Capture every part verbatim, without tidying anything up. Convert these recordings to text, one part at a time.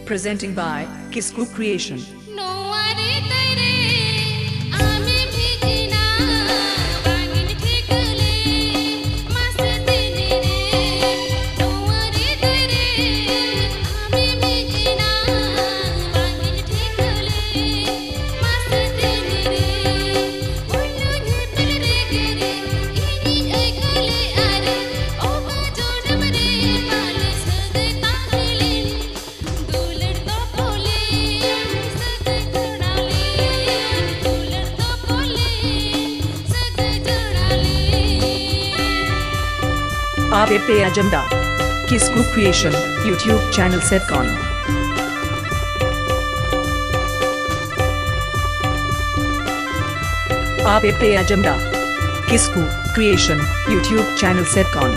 Presenting by Kisku Creation. आप पे Ajmada Kisku creation YouTube channel सेट कौन आप पे Ajmada Kisku creation YouTube channel सेट कौन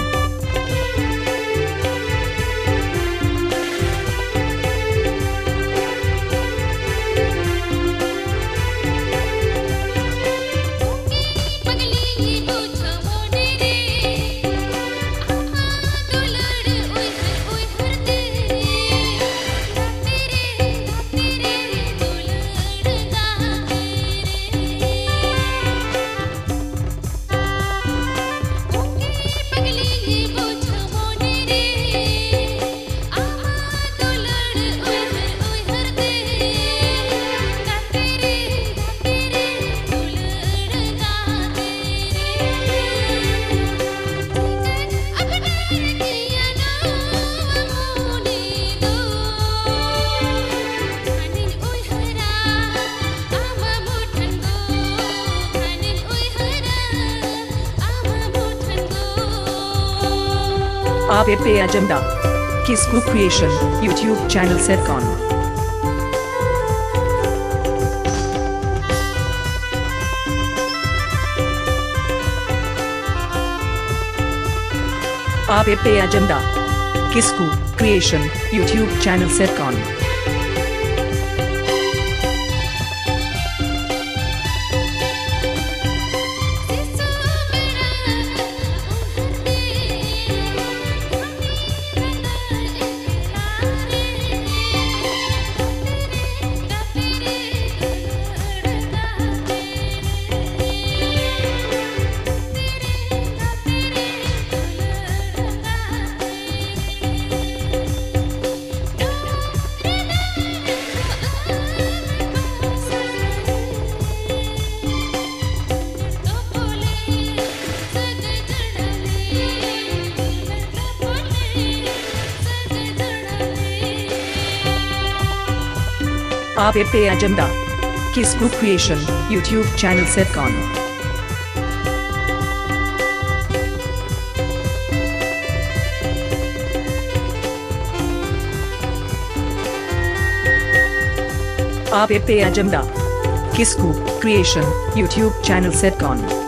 आप पे Ajmada Kisku creation YouTube channel सेट कौन आप पे Ajmada Kisku creation YouTube channel सेट कौन आप पे Ajmada Kisku creation YouTube channel सेट कौन आप पे Ajmada Kisku creation YouTube channel सेट कौन